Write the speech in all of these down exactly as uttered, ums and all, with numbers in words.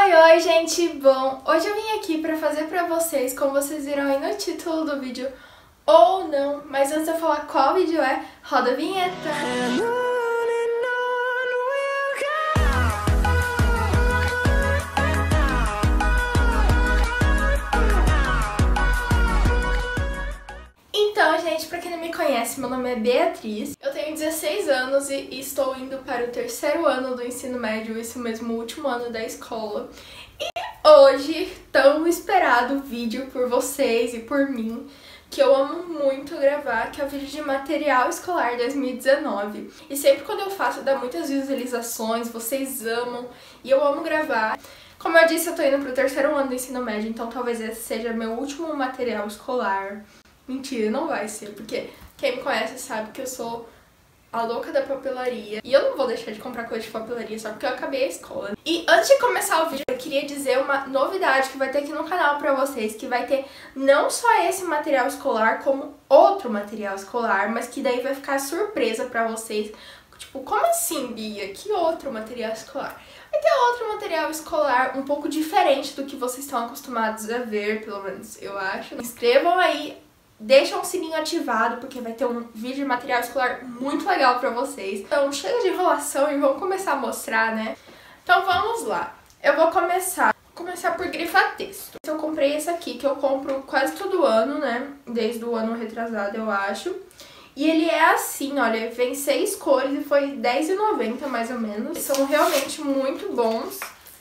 Oi, oi, gente! Bom, hoje eu vim aqui pra fazer pra vocês, como vocês viram aí no título do vídeo, ou não, mas antes de eu falar qual vídeo é, roda a vinheta! Então, gente, pra quem não me conhece, meu nome é Beatriz, eu tenho dezesseis anos e estou indo para o terceiro ano do ensino médio, esse mesmo último ano da escola. E hoje, tão esperado vídeo por vocês e por mim, que eu amo muito gravar, que é o vídeo de material escolar dois mil e dezenove. E sempre quando eu faço dá muitas visualizações, vocês amam e eu amo gravar. Como eu disse, eu tô indo pro terceiro ano do ensino médio, então talvez esse seja meu último material escolar. Mentira, não vai ser, porque quem me conhece sabe que eu sou a louca da papelaria. E eu não vou deixar de comprar coisa de papelaria só porque eu acabei a escola. E antes de começar o vídeo, eu queria dizer uma novidade que vai ter aqui no canal pra vocês, que vai ter não só esse material escolar, como outro material escolar, mas que daí vai ficar surpresa pra vocês. Tipo, como assim, Bia? Que outro material escolar? Vai ter outro material escolar um pouco diferente do que vocês estão acostumados a ver, pelo menos eu acho. Inscrevam aí. Deixa um sininho ativado, porque vai ter um vídeo de material escolar muito legal pra vocês. Então chega de enrolação e vamos começar a mostrar, né? Então vamos lá. Eu vou começar. Vou começar por grifar-texto. Eu comprei esse aqui, que eu compro quase todo ano, né? Desde o ano retrasado, eu acho. E ele é assim, olha, vem seis cores e foi dez reais e noventa centavos mais ou menos. Eles são realmente muito bons.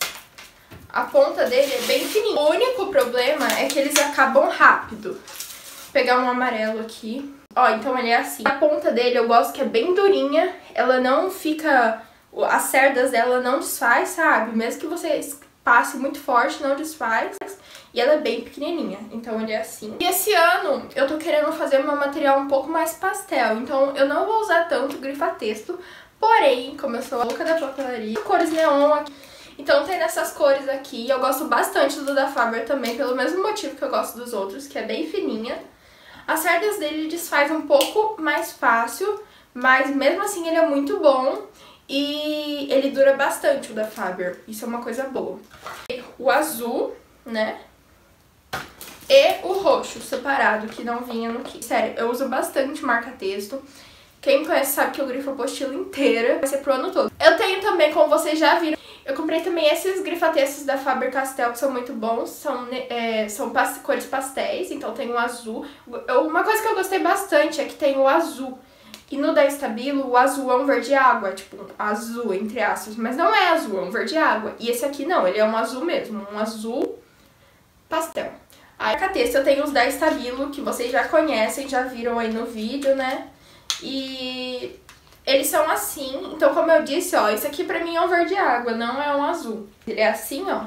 A ponta dele é bem fininha. O único problema é que eles acabam rápido. Vou pegar um amarelo aqui. Ó, então ele é assim. A ponta dele eu gosto que é bem durinha. Ela não fica... As cerdas dela não desfaz, sabe? Mesmo que você passe muito forte, não desfaz. E ela é bem pequenininha. Então ele é assim. E esse ano eu tô querendo fazer meu material um pouco mais pastel. Então eu não vou usar tanto grifa-texto. Porém, como eu sou a louca da papelaria, cores neon aqui. Então tem nessas cores aqui. Eu gosto bastante do da Faber também, pelo mesmo motivo que eu gosto dos outros, que é bem fininha. As cerdas dele desfaz um pouco mais fácil, mas mesmo assim ele é muito bom e ele dura bastante, o da Faber. Isso é uma coisa boa. O azul, né? E o roxo separado, que não vinha no kit. Sério, eu uso bastante marca-texto. Quem me conhece sabe que eu grifo a apostila inteira, vai ser pro ano todo. Eu tenho também, como vocês já viram, eu comprei também esses grifa-textos da Faber-Castell, que são muito bons, são, é, são pas cores pastéis, então tem o azul. Eu, uma coisa que eu gostei bastante é que tem o azul. E no da Stabilo, o azul é um verde água, tipo, azul, entre aspas, mas não é azul, é um verde água. E esse aqui não, ele é um azul mesmo, um azul pastel. Aí, marca-texto, eu tenho os da Stabilo, que vocês já conhecem, já viram aí no vídeo, né? E eles são assim, então como eu disse, ó, esse aqui pra mim é um verde água, não é um azul. Ele é assim, ó.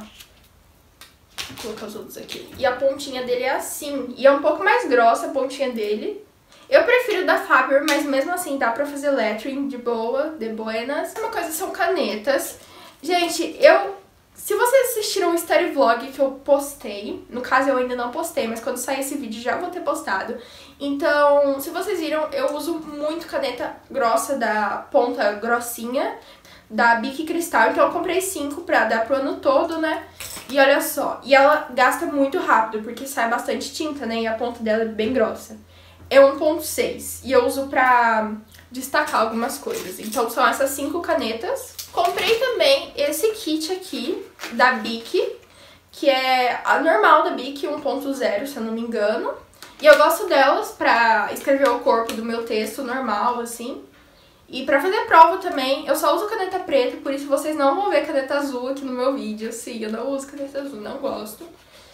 Vou colocar os outros aqui. E a pontinha dele é assim, e é um pouco mais grossa a pontinha dele. Eu prefiro o da Faber, mas mesmo assim dá pra fazer lettering de boa, de buenas. Uma coisa são canetas. Gente, eu... Se vocês assistiram o study vlog que eu postei, no caso eu ainda não postei, mas quando sair esse vídeo já vou ter postado. Então, se vocês viram, eu uso muito caneta grossa da ponta grossinha, da Bic Cristal, então eu comprei cinco pra dar pro ano todo, né? E olha só, e ela gasta muito rápido, porque sai bastante tinta, né? E a ponta dela é bem grossa. É um ponto seis, e eu uso pra destacar algumas coisas. Então são essas cinco canetas. Comprei também esse kit aqui, da Bic, que é a normal da Bic, um ponto zero, se eu não me engano. E eu gosto delas pra escrever o corpo do meu texto normal, assim. E pra fazer prova também, eu só uso caneta preta, por isso vocês não vão ver caneta azul aqui no meu vídeo. Sim, eu não uso caneta azul, não gosto.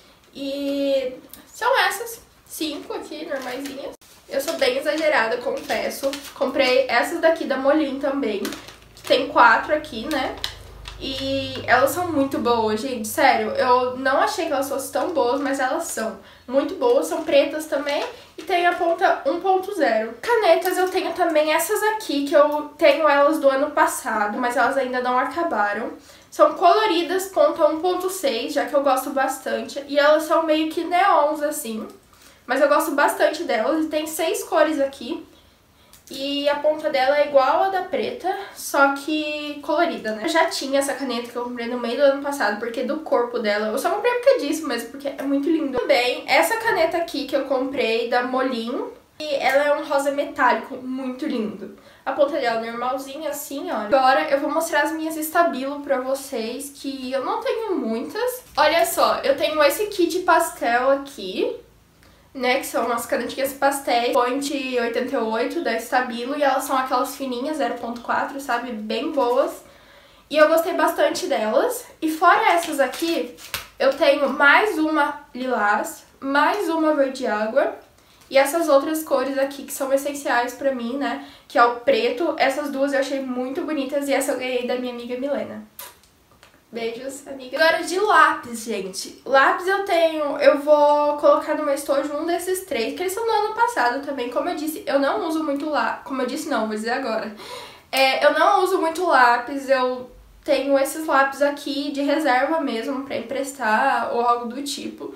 E são essas cinco aqui, normaisinhas. Eu sou bem exagerada, confesso. Comprei essas daqui da Molin também. Tem quatro aqui, né? E elas são muito boas, gente, sério. Eu não achei que elas fossem tão boas, mas elas são muito boas. São pretas também e tem a ponta um ponto zero. Canetas eu tenho também essas aqui, que eu tenho elas do ano passado, mas elas ainda não acabaram. São coloridas, ponta um ponto seis, já que eu gosto bastante. E elas são meio que neons, assim. Mas eu gosto bastante delas e tem seis cores aqui. E a ponta dela é igual a da preta, só que colorida, né? Eu já tinha essa caneta que eu comprei no meio do ano passado, porque do corpo dela. Eu só comprei porque disso mesmo, porque é muito lindo. Também, essa caneta aqui que eu comprei da Molin, e ela é um rosa metálico, muito lindo. A ponta dela é normalzinha, assim, ó. Agora eu vou mostrar as minhas Stabilo pra vocês, que eu não tenho muitas. Olha só, eu tenho esse kit pastel aqui, né, que são umas canetinhas pastéis, Point oitenta e oito da Stabilo, e elas são aquelas fininhas, zero ponto quatro, sabe, bem boas. E eu gostei bastante delas. E fora essas aqui, eu tenho mais uma lilás, mais uma verde água, e essas outras cores aqui que são essenciais pra mim, né, que é o preto. Essas duas eu achei muito bonitas e essa eu ganhei da minha amiga Milena. Beijos, amiga. Agora de lápis, gente. Lápis eu tenho, eu vou colocar no meu estojo um desses três, que eles são do ano passado também. Como eu disse, eu não uso muito lápis. Como eu disse, não, vou dizer agora. É, eu não uso muito lápis, eu tenho esses lápis aqui de reserva mesmo pra emprestar ou algo do tipo.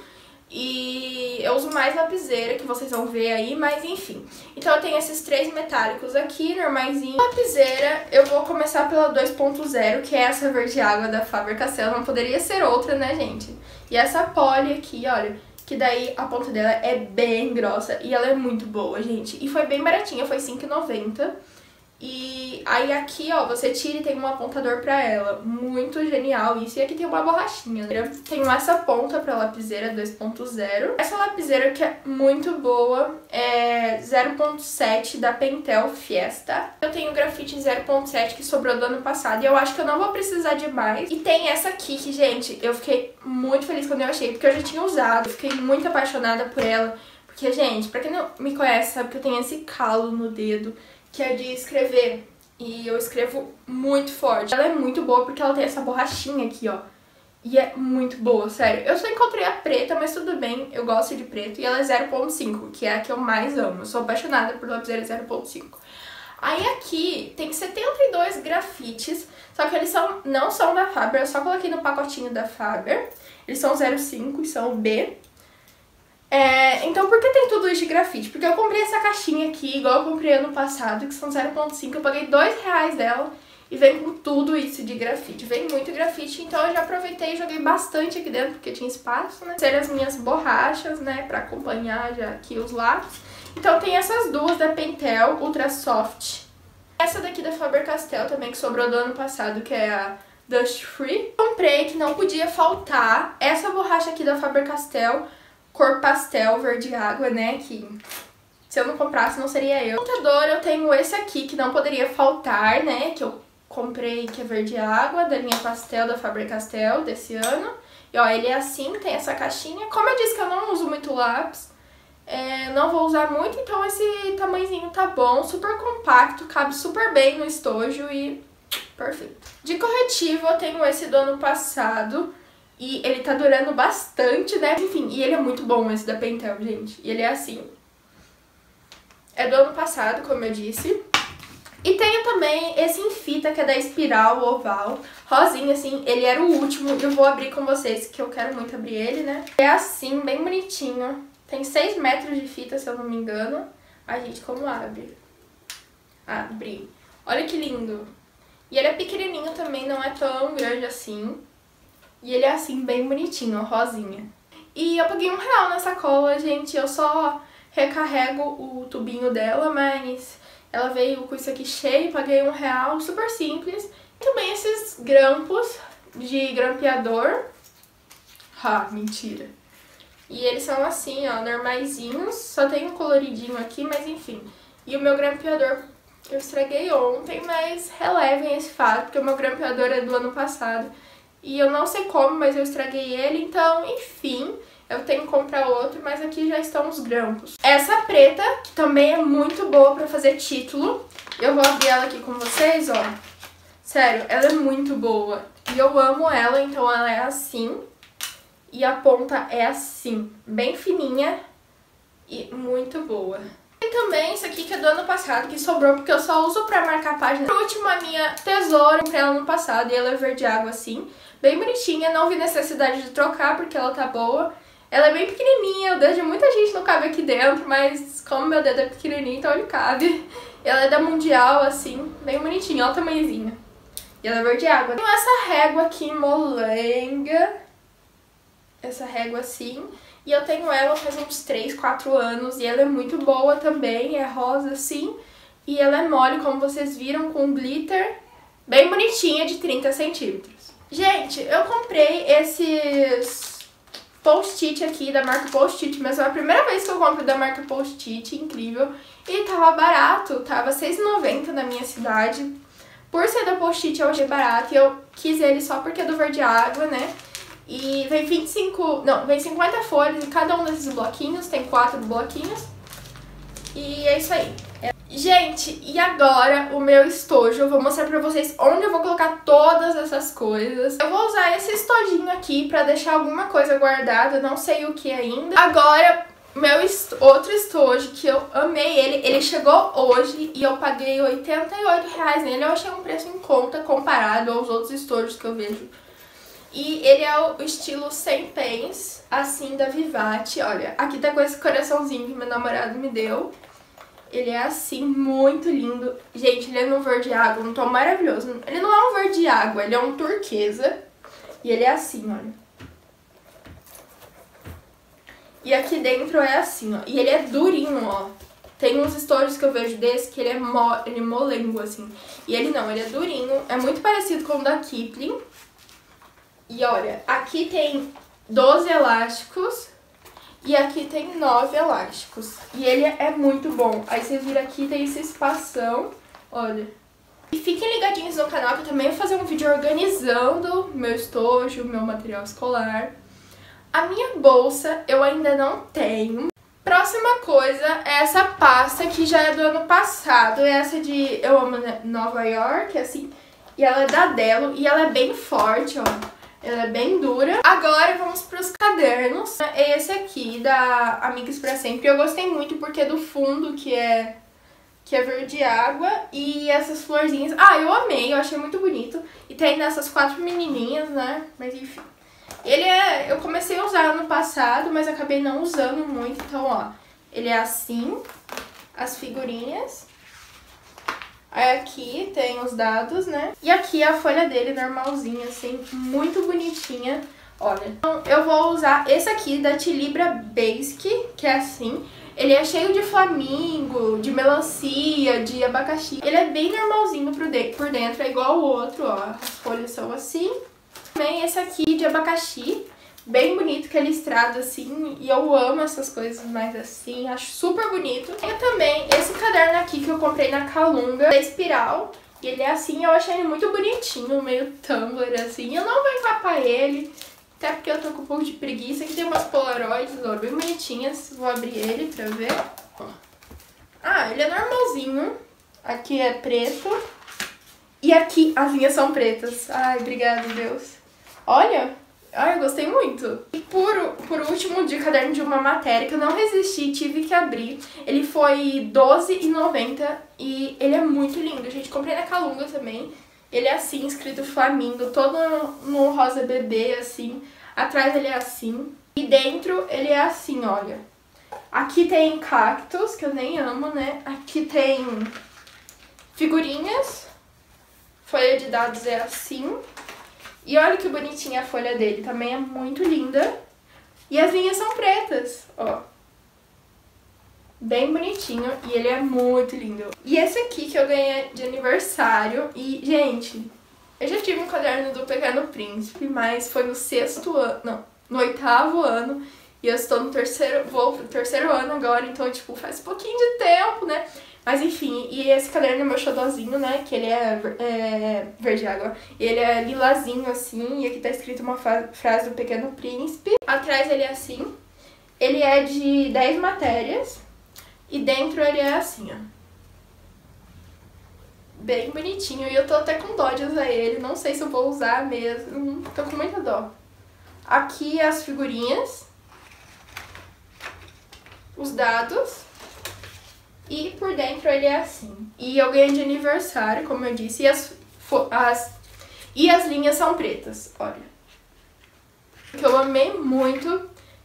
E eu uso mais lapiseira, que vocês vão ver aí, mas enfim. Então eu tenho esses três metálicos aqui, normaisinho. Lapiseira, eu vou começar pela dois ponto zero, que é essa verde água da Faber-Castell. Não poderia ser outra, né, gente? E essa Polly aqui, olha, que daí a ponta dela é bem grossa e ela é muito boa, gente. E foi bem baratinha, foi cinco reais e noventa centavos. E aí aqui, ó, você tira e tem um apontador pra ela. Muito genial isso. E aqui tem uma borrachinha. Eu tenho essa ponta pra lapiseira dois ponto zero. Essa lapiseira que é muito boa é zero ponto sete da Pentel Fiesta. Eu tenho grafite zero ponto sete que sobrou do ano passado e eu acho que eu não vou precisar de mais. E tem essa aqui que, gente, eu fiquei muito feliz quando eu achei, porque eu já tinha usado. Eu fiquei muito apaixonada por ela. Porque, gente, pra quem não me conhece sabe que eu tenho esse calo no dedo, que é de escrever, e eu escrevo muito forte. Ela é muito boa porque ela tem essa borrachinha aqui, ó, e é muito boa, sério. Eu só encontrei a preta, mas tudo bem, eu gosto de preto, e ela é zero ponto cinco, que é a que eu mais amo. Eu sou apaixonada por lapiseira zero ponto cinco. Aí aqui tem setenta e dois grafites, só que eles são, não são da Faber, eu só coloquei no pacotinho da Faber. Eles são zero ponto cinco e são B. É, então por que tem tudo isso de grafite? Porque eu comprei essa caixinha aqui, igual eu comprei ano passado, que são zero ponto cinco, eu paguei dois reais dela e vem com tudo isso de grafite. Vem muito grafite, então eu já aproveitei e joguei bastante aqui dentro, porque tinha espaço, né? Ser as minhas borrachas, né, pra acompanhar já aqui os lápis. Então tem essas duas da Pentel, Ultra Soft. Essa daqui da Faber-Castell também, que sobrou do ano passado, que é a Dust Free. Comprei, que não podia faltar, essa borracha aqui da Faber-Castell, cor pastel, verde água, né, que se eu não comprasse não seria eu. Contador, eu tenho esse aqui que não poderia faltar, né, que eu comprei, que é verde água, da linha pastel da Faber-Castell desse ano. E ó, ele é assim, tem essa caixinha. Como eu disse que eu não uso muito lápis, é, não vou usar muito, então esse tamanhozinho tá bom, super compacto, cabe super bem no estojo e perfeito. De corretivo eu tenho esse do ano passado, e ele tá durando bastante, né? Enfim, e ele é muito bom, esse da Pentel, gente. E ele é assim. É do ano passado, como eu disse. E tenho também esse em fita, que é da Espiral Oval. Rosinha, assim. Ele era o último. Eu vou abrir com vocês, que eu quero muito abrir ele, né? É assim, bem bonitinho. Tem seis metros de fita, se eu não me engano. Ai, gente, como abre? Abre. Olha que lindo. E ele é pequenininho também, não é tão grande assim. E ele é assim, bem bonitinho, rosinha. E eu paguei um real nessa cola, gente. Eu só recarrego o tubinho dela, mas ela veio com isso aqui cheio, paguei um real, super simples. E também esses grampos de grampeador. Ah, mentira. E eles são assim, ó, normaisinhos. Só tem um coloridinho aqui, mas enfim. E o meu grampeador eu estraguei ontem, mas relevem esse fato, porque o meu grampeador é do ano passado. E eu não sei como, mas eu estraguei ele, então, enfim, eu tenho que comprar outro, mas aqui já estão os grampos. Essa preta, que também é muito boa pra fazer título, eu vou abrir ela aqui com vocês, ó. Sério, ela é muito boa. E eu amo ela, então ela é assim, e a ponta é assim, bem fininha e muito boa. Tem também isso aqui que é do ano passado, que sobrou porque eu só uso pra marcar a página. Por último, a minha tesoura, eu comprei ela no passado e ela é verde água assim, bem bonitinha, não vi necessidade de trocar porque ela tá boa. Ela é bem pequenininha, o dedo de muita gente não cabe aqui dentro, mas como meu dedo é pequenininho, então ele cabe. Ela é da Mundial, assim, bem bonitinha, olha o tamanhozinho. E ela é verde água. Tenho essa régua aqui, molenga. Essa régua assim. E eu tenho ela faz uns três, quatro anos. E ela é muito boa também, é rosa assim. E ela é mole, como vocês viram, com glitter. Bem bonitinha, de trinta centímetros. Gente, eu comprei esses post-it aqui da marca Post-it, mas é a primeira vez que eu compro da marca Post-it, incrível. E tava barato, tava seis reais e noventa centavos na minha cidade. Por ser da Post-it eu achei barato e eu quis ele só porque é do verde água, né? E vem vinte e cinco, não, vem cinquenta folhas em cada um desses bloquinhos, tem quatro bloquinhos. E é isso aí. Gente, e agora o meu estojo, eu vou mostrar pra vocês onde eu vou colocar todas essas coisas. Eu vou usar esse estojinho aqui pra deixar alguma coisa guardada, não sei o que ainda. Agora, meu est outro estojo, que eu amei ele, ele chegou hoje e eu paguei oitenta e oito reais nele. Eu achei um preço em conta comparado aos outros estojos que eu vejo. E ele é o estilo cem pens, assim, da Vivate. Olha, aqui tá com esse coraçãozinho que meu namorado me deu. Ele é assim, muito lindo. Gente, ele é no verde água, um tom maravilhoso. Ele não é um verde água, ele é um turquesa. E ele é assim, olha. E aqui dentro é assim, ó. E ele é durinho, ó. Tem uns estojos que eu vejo desse que ele é, mo ele é molengo, assim. E ele não, ele é durinho. É muito parecido com o da Kipling. E olha, aqui tem doze elásticos. E aqui tem nove elásticos. E ele é muito bom. Aí você vira aqui, tem esse espação. Olha. E fiquem ligadinhos no canal que eu também vou fazer um vídeo organizando meu estojo, meu material escolar. A minha bolsa eu ainda não tenho. Próxima coisa é essa pasta que já é do ano passado. É essa de Eu Amo Nova York, assim. E ela é da Delo e ela é bem forte, ó. Ela é bem dura. Agora vamos para os cadernos. Esse aqui da Amigas Pra Sempre. Eu gostei muito porque é do fundo, que é, que é verde água. E essas florzinhas. Ah, eu amei, eu achei muito bonito. E tem nessas quatro menininhas, né? Mas enfim. Ele é... Eu comecei a usar ano passado, mas acabei não usando muito. Então, ó. Ele é assim. As figurinhas. Aí aqui tem os dados, né? E aqui a folha dele normalzinha, assim, muito bonitinha. Olha, então eu vou usar esse aqui da Tilibra Basic, que é assim. Ele é cheio de flamingo, de melancia, de abacaxi. Ele é bem normalzinho por dentro, é igual o outro, ó. As folhas são assim. Também esse aqui de abacaxi. Bem bonito, que é listrado assim, e eu amo essas coisas mais assim, acho super bonito. Tenho também esse caderno aqui que eu comprei na Calunga, da Espiral, e ele é assim, eu achei ele muito bonitinho, meio Tumblr assim. Eu não vou encapar ele, até porque eu tô com um pouco de preguiça. Aqui tem umas polaroids, ó, bem bonitinhas, vou abrir ele pra ver. Ah, ele é normalzinho, aqui é preto, e aqui as linhas são pretas. Ai, obrigada, Deus. Olha... Ah, eu gostei muito. E por, por último, de caderno de uma matéria que eu não resisti, tive que abrir. Ele foi doze reais e noventa centavos e ele é muito lindo, gente. Comprei na Calunga também. Ele é assim, escrito Flamingo, todo no rosa bebê, assim. Atrás ele é assim. E dentro ele é assim, olha. Aqui tem cactos, que eu nem amo, né? Aqui tem figurinhas. Folha de dados é assim. E olha que bonitinha a folha dele, também é muito linda. E as linhas são pretas, ó. Bem bonitinho e ele é muito lindo. E esse aqui que eu ganhei de aniversário. E, gente, eu já tive um caderno do Pequeno Príncipe, mas foi no sexto ano, não, no oitavo ano. E eu estou no terceiro, vou pro terceiro ano agora, então, tipo, faz um pouquinho de tempo, né? Mas enfim, e esse caderno é meu xodózinho, né, que ele é, é verde água, e ele é lilazinho assim, e aqui tá escrito uma frase do Pequeno Príncipe. Atrás ele é assim, ele é de dez matérias, e dentro ele é assim, ó. Bem bonitinho, e eu tô até com dó de usar ele, não sei se eu vou usar mesmo, tô com muita dó. Aqui as figurinhas, os dados. E por dentro ele é assim. E eu ganhei de aniversário, como eu disse. E as, as, e as linhas são pretas, olha. O que eu amei muito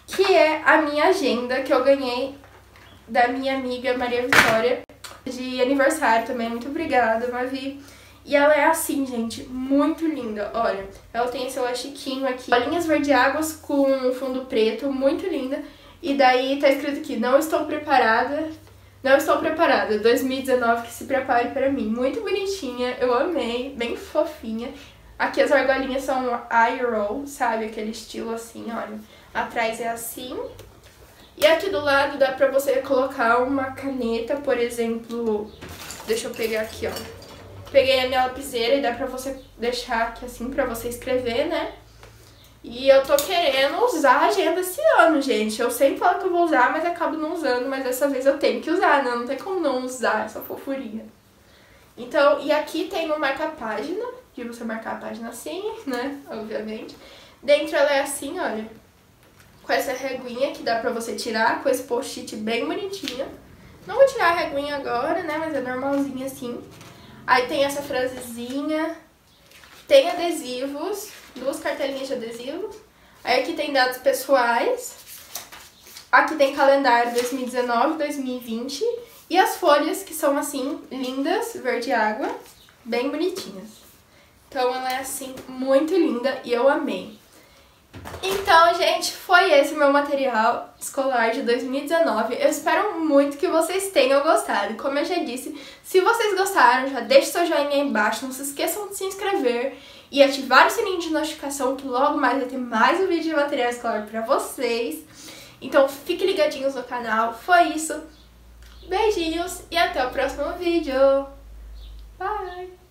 que é a minha agenda que eu ganhei da minha amiga Maria Vitória, de aniversário também. Muito obrigada, Mavi. E ela é assim, gente, muito linda. Olha, ela tem esse elastiquinho aqui, bolinhas verde águas com fundo preto, muito linda. E daí tá escrito aqui, não estou preparada, não estou preparada, dois mil e dezenove que se prepare para mim. Muito bonitinha, eu amei, bem fofinha. Aqui as argolinhas são eye roll, sabe? Aquele estilo assim, olha. Atrás é assim. E aqui do lado dá pra você colocar uma caneta, por exemplo... Deixa eu pegar aqui, ó. Peguei a minha lapiseira e dá pra você deixar aqui assim pra você escrever, né? E eu tô querendo usar a agenda esse ano, gente. Eu sempre falo que eu vou usar, mas acabo não usando. Mas dessa vez eu tenho que usar, né? Não tem como não usar essa fofurinha. Então, e aqui tem um marca-página, de você marcar a página assim, né? Obviamente. Dentro ela é assim, olha. Com essa reguinha que dá pra você tirar, com esse post-it bem bonitinho. Não vou tirar a reguinha agora, né? Mas é normalzinha assim. Aí tem essa frasezinha. Tem adesivos, duas cartelinhas de adesivos. Aí aqui tem dados pessoais. Aqui tem calendário dois mil e dezenove, dois mil e vinte. E as folhas que são assim, lindas, verde água, bem bonitinhas. Então ela é assim, muito linda e eu amei. Então, gente, foi esse meu material escolar de dois mil e dezenove. Eu espero muito que vocês tenham gostado. Como eu já disse, se vocês gostaram, já deixe seu joinha aí embaixo. Não se esqueçam de se inscrever e ativar o sininho de notificação, que logo mais vai ter mais um vídeo de material escolar pra vocês. Então, fiquem ligadinhos no canal. Foi isso. Beijinhos e até o próximo vídeo. Bye!